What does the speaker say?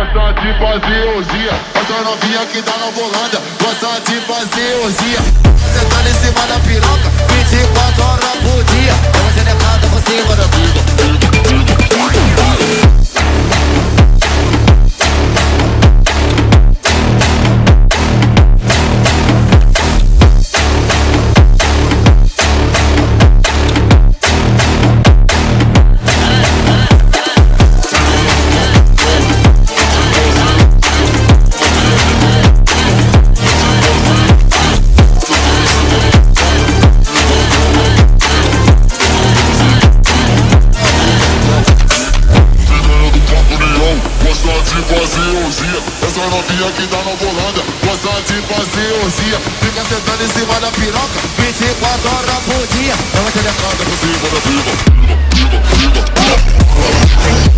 gosta de fazer orgia. Essa novinha que tá na volanda gosta de fazer orgia. Sentando em cima da piroca 24 horas por dia. Ela se decada por cima da piroca. Essa novinha que tá na volanda gosta de fazer orgia. Fica sentando em cima da piroca 24 horas por dia. Ela quer decada por cima da piroca.